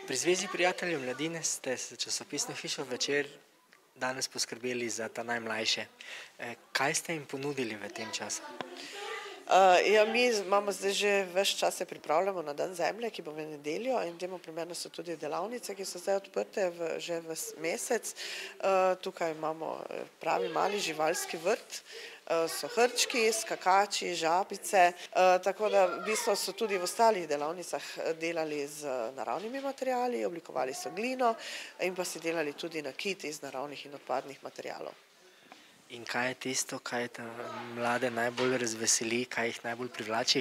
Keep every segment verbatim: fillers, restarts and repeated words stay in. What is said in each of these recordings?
Pri Zvezi prijateljev mladine ste s časopisno hišo Večer danes poskrbeli za ta najmlajše. Kaj ste jim ponudili v tem času? Ja, mi imamo zdaj že ves čas se pripravljamo na dan zemlje, ki bo v nedeljo, in temu primerno so tudi delavnice, ki so zdaj odprte v, že v mesec. Tukaj imamo pravi mali živalski vrt, so hrčki, skakači, žabice, tako da v bistvu so tudi v ostalih delavnicah delali z naravnimi materiali, oblikovali so glino in pa si delali tudi nakit iz naravnih in odpadnih materialov. In kaj je tisto, kaj te mlade najbolj razveseli, kaj jih najbolj privlači?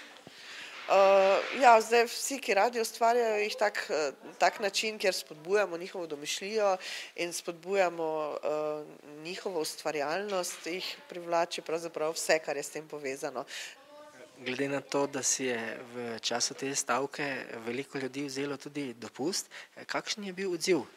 Ja, zdaj vsi, ki radi ustvarjajo, jih tak, tak način, kjer spodbujamo njihovo domišljijo in spodbujamo njihovo ustvarjalnost, jih privlači pravzaprav vse, kar je s tem povezano. Glede na to, da si je v času te stavke veliko ljudi vzelo tudi dopust, kakšen je bil odziv?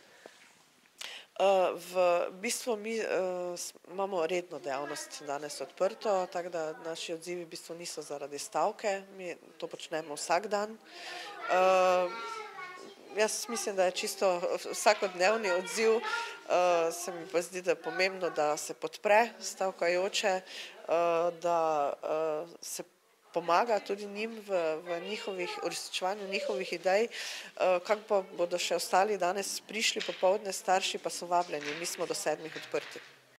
V bistvu mi imamo redno dejavnost danes odprto, tako da naši odzivi v bistvu niso zaradi stavke, mi to počnemo vsak dan. Jaz mislim, da je čisto vsakodnevni odziv, se mi pa zdi, da je pomembno, da se podpre stavkajoče, da se pomaga tudi njim v, v njihovih, uresničevanju njihovih idej. Kako pa bodo še ostali danes prišli popoldne, starši pa so vabljeni, mi smo do sedmih odprti.